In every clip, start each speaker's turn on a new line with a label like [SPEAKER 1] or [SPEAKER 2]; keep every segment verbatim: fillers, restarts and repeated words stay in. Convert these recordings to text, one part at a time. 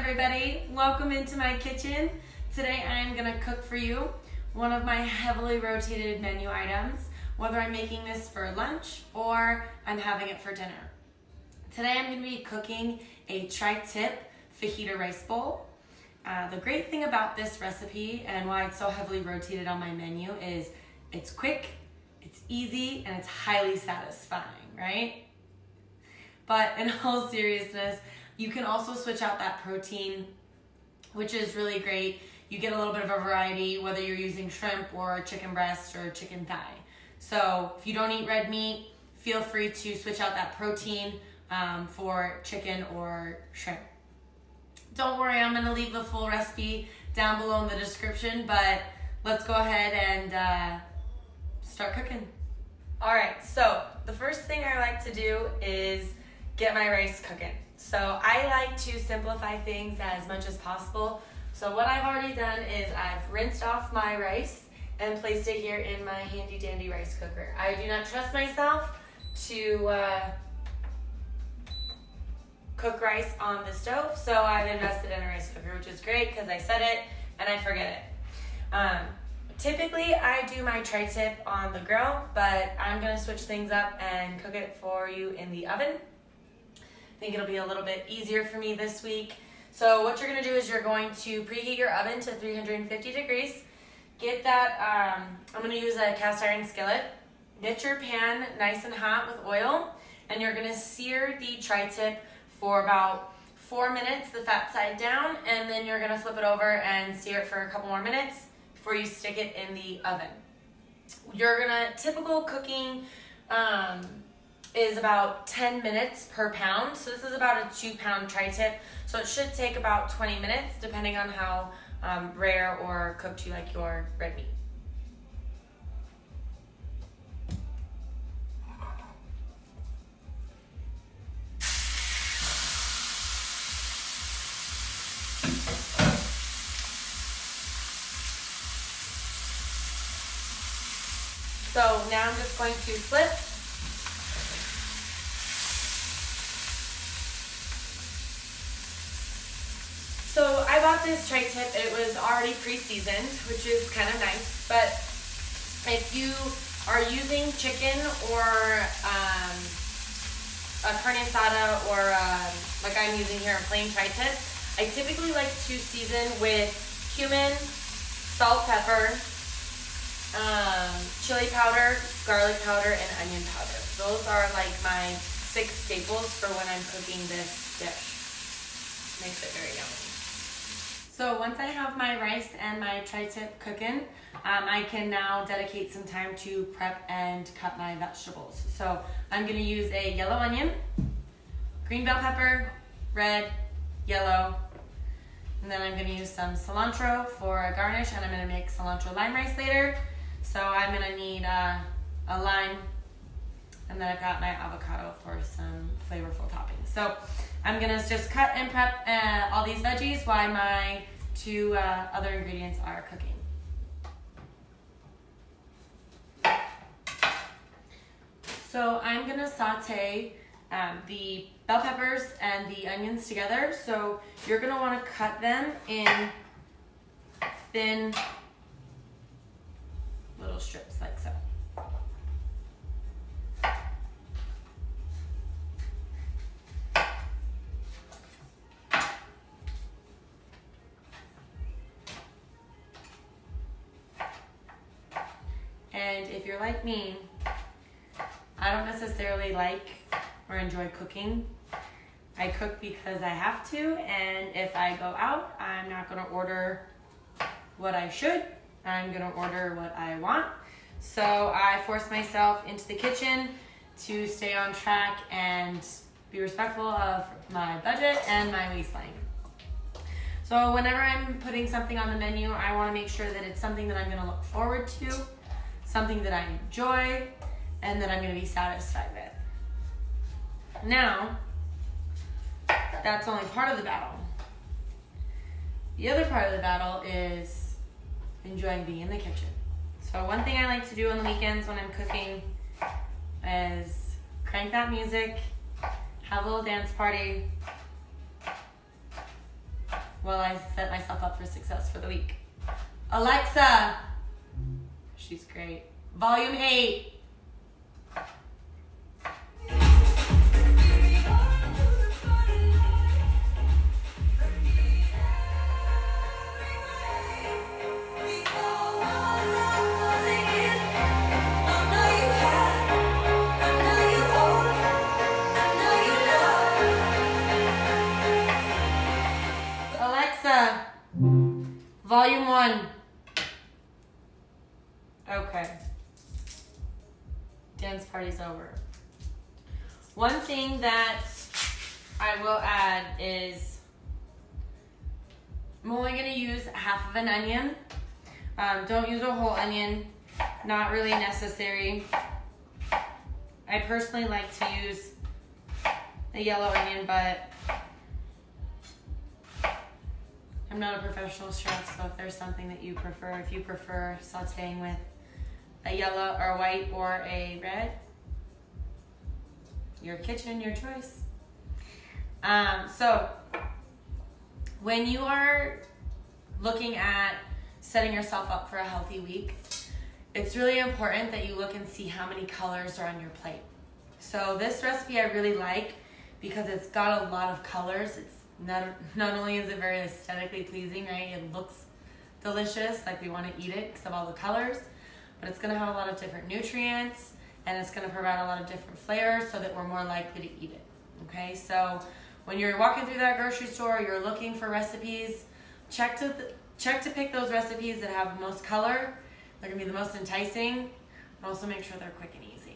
[SPEAKER 1] everybody, welcome into my kitchen. Today I'm gonna cook for you one of my heavily rotated menu items, whether I'm making this for lunch or I'm having it for dinner. Today I'm gonna be cooking a tri-tip fajita rice bowl. Uh, the great thing about this recipe and why it's so heavily rotated on my menu is it's quick, it's easy, and it's highly satisfying, right? But in all seriousness, you can also switch out that protein, which is really great. You get a little bit of a variety, whether you're using shrimp or chicken breast or chicken thigh. So if you don't eat red meat, feel free to switch out that protein um, for chicken or shrimp. Don't worry, I'm gonna leave the full recipe down below in the description, but let's go ahead and uh, start cooking. All right, so the first thing I like to do is get my rice cooking. So I like to simplify things as much as possible. So what I've already done is I've rinsed off my rice and placed it here in my handy dandy rice cooker. I do not trust myself to uh, cook rice on the stove, so I've invested in a rice cooker, which is great because I set it and I forget it. Um, typically I do my tri-tip on the grill, but I'm gonna switch things up and cook it for you in the oven. I think it'll be a little bit easier for me this week. So what you're gonna do is you're going to preheat your oven to three hundred fifty degrees. Get that, um, I'm gonna use a cast iron skillet. Get your pan nice and hot with oil, and you're gonna sear the tri-tip for about four minutes, the fat side down, and then you're gonna flip it over and sear it for a couple more minutes before you stick it in the oven. You're gonna, typical cooking, um, is about ten minutes per pound. So this is about a two pound tri-tip. So it should take about twenty minutes depending on how um, rare or cooked you like your red meat. So now I'm just going to flip. So I bought this tri-tip, it was already pre-seasoned, which is kind of nice, but if you are using chicken or um, a carne asada or um, like I'm using here a plain tri-tip, I typically like to season with cumin, salt, pepper, um, chili powder, garlic powder, and onion powder. Those are like my six staples for when I'm cooking this dish. Makes it very yummy. So once I have my rice and my tri-tip cooking, um, I can now dedicate some time to prep and cut my vegetables. So I'm gonna use a yellow onion, green bell pepper, red, yellow, and then I'm gonna use some cilantro for a garnish, and I'm gonna make cilantro lime rice later. So I'm gonna need uh, a lime, and then I've got my avocado for some flavorful toppings. So I'm gonna just cut and prep uh, all these veggies while my two uh, other ingredients are cooking. So I'm gonna saute um, the bell peppers and the onions together. So you're gonna wanna cut them in thin little strips like so. And if you're like me, I don't necessarily like or enjoy cooking. I cook because I have to, and if I go out, I'm not gonna order what I should. I'm gonna order what I want. So I force myself into the kitchen to stay on track and be respectful of my budget and my waistline. So whenever I'm putting something on the menu, I wanna make sure that it's something that I'm gonna look forward to, something that I enjoy, and that I'm gonna be satisfied with. Now, that's only part of the battle. The other part of the battle is enjoying being in the kitchen. So one thing I like to do on the weekends when I'm cooking is crank that music, have a little dance party, while I set myself up for success for the week. Alexa, she's great. Volume eight. Alexa, volume one. Okay. Dance party's over. One thing that I will add is I'm only going to use half of an onion. Um, don't use a whole onion. Not really necessary. I personally like to use a yellow onion, but I'm not a professional chef, so if there's something that you prefer, if you prefer sauteing with a yellow or a white or a red, your kitchen, your choice. Um, so when you are looking at setting yourself up for a healthy week, it's really important that you look and see how many colors are on your plate. So this recipe I really like because it's got a lot of colors. It's not, not only is it very aesthetically pleasing, right? It looks delicious, like we want to eat it because of all the colors, but it's going to have a lot of different nutrients and it's going to provide a lot of different flavors so that we're more likely to eat it. Okay, so when you're walking through that grocery store, you're looking for recipes, check to th check to pick those recipes that have the most color. They're gonna be the most enticing, but also make sure they're quick and easy.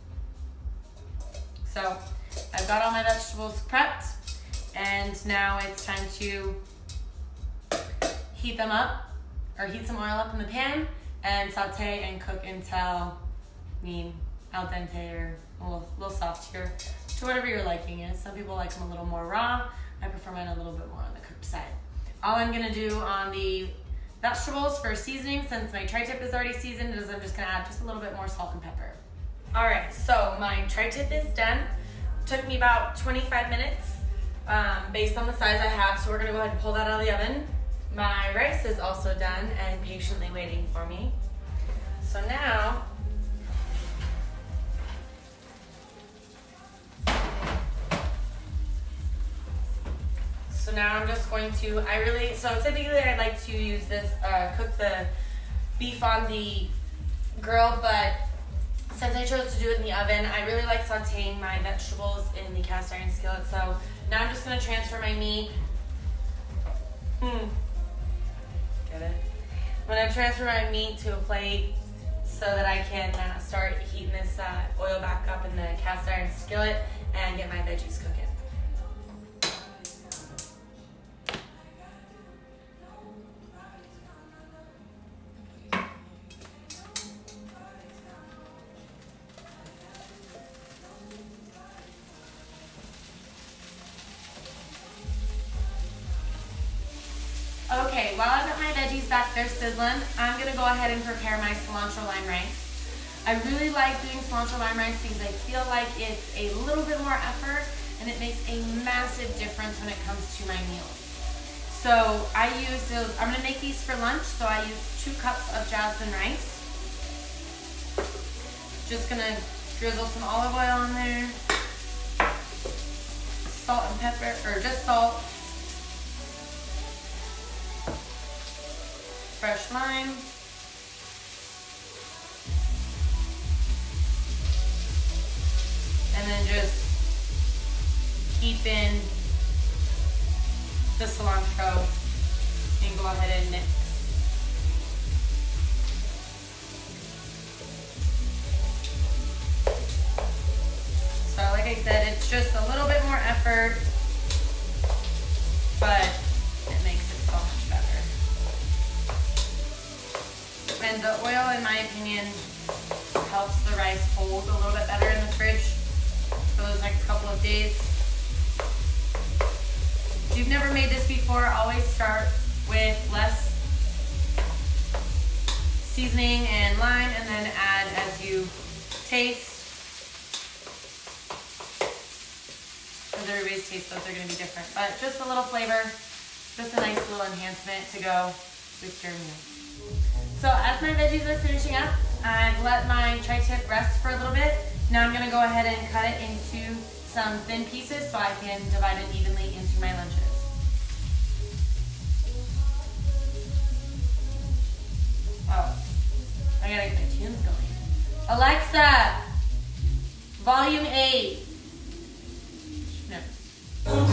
[SPEAKER 1] So I've got all my vegetables prepped, and now it's time to heat them up, or heat some oil up in the pan, and saute and cook until, I mean, al dente or a little, little softer, to whatever your liking is. Some people like them a little more raw. I prefer mine a little bit more on the cooked side. All I'm gonna do on the vegetables for seasoning, since my tri-tip is already seasoned, is I'm just gonna add just a little bit more salt and pepper. All right, so my tri-tip is done. Took me about twenty-five minutes um, based on the size I have, so we're gonna go ahead and pull that out of the oven. My rice is also done and patiently waiting for me. So now, So now I'm just going to, I really, so typically I like to use this, uh, cook the beef on the grill, but since I chose to do it in the oven, I really like sauteing my vegetables in the cast iron skillet. So now I'm just going to transfer my meat. Hmm. Get it? I'm going to transfer my meat to a plate so that I can uh, start heating this uh, oil back up in the cast iron skillet and get my veggies cooking. Okay, while I've got my veggies back there sizzling, I'm gonna go ahead and prepare my cilantro lime rice. I really like doing cilantro lime rice because I feel like it's a little bit more effort and it makes a massive difference when it comes to my meals. So I use those, I'm gonna make these for lunch, so I use two cups of jasmine rice. Just gonna drizzle some olive oil on there, salt and pepper, or just salt, fresh lime, and then just keep in the cilantro and go ahead and mix. So like I said, it's just a little bit more effort, but it makes it so much better. And the oil, in my opinion, helps the rice hold a little bit better in the fridge for those next couple of days. If you've never made this before, always start with less seasoning and lime, and then add as you taste. Because everybody's taste buds are going to be different, but just a little flavor Just a nice little enhancement to go with your meal. So as my veggies are finishing up, I've let my tri-tip rest for a little bit. Now I'm gonna go ahead and cut it into some thin pieces so I can divide it evenly into my lunches. Oh, I gotta get my tunes going. Alexa, volume eight. No.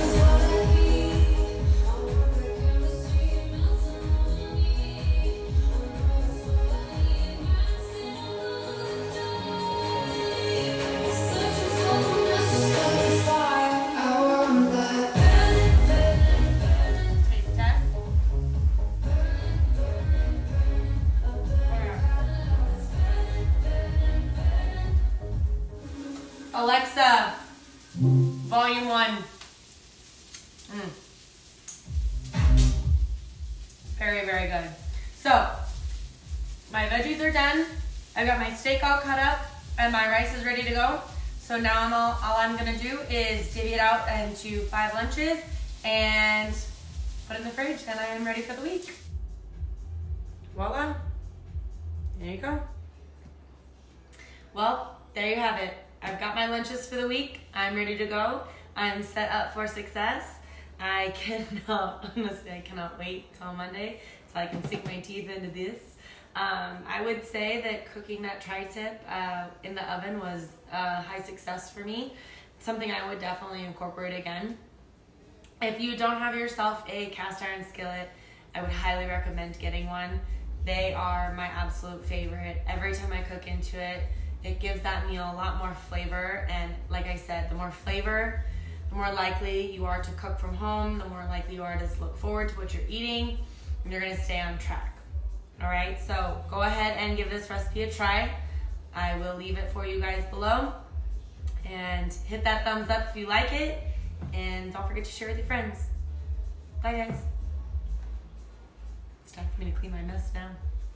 [SPEAKER 1] Alexa, volume one. Mm. Very, very good. So, my veggies are done. I got my steak all cut up and my rice is ready to go. So now I'm all, all I'm gonna do is divvy it out into five lunches and put it in the fridge, and I am ready for the week. Voila, there you go. Well, there you have it. I've got my lunches for the week. I'm ready to go. I'm set up for success. I cannot, honestly, I cannot wait till Monday so I can sink my teeth into this. Um, I would say that cooking that tri-tip uh, in the oven was a high success for me. Something I would definitely incorporate again. If you don't have yourself a cast iron skillet, I would highly recommend getting one. They are my absolute favorite. Every time I cook into it, it gives that meal a lot more flavor, and like I said, the more flavor, the more likely you are to cook from home, the more likely you are to look forward to what you're eating, and you're gonna stay on track. All right, so go ahead and give this recipe a try. I will leave it for you guys below, and hit that thumbs up if you like it, and don't forget to share with your friends. Bye guys. It's time for me to clean my mess now.